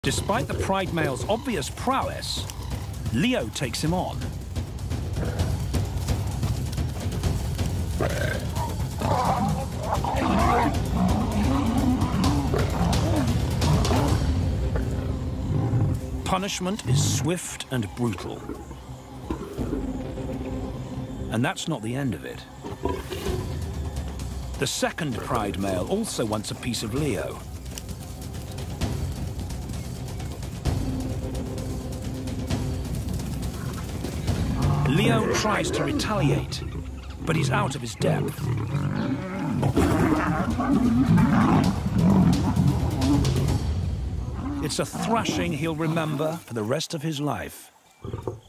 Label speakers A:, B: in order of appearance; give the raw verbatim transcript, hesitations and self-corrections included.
A: Despite the Pride male's obvious prowess, Leo takes him on. Punishment is swift and brutal. And that's not the end of it. The second Pride male also wants a piece of Leo. Leo tries to retaliate, but he's out of his depth. It's a thrashing he'll remember for the rest of his life.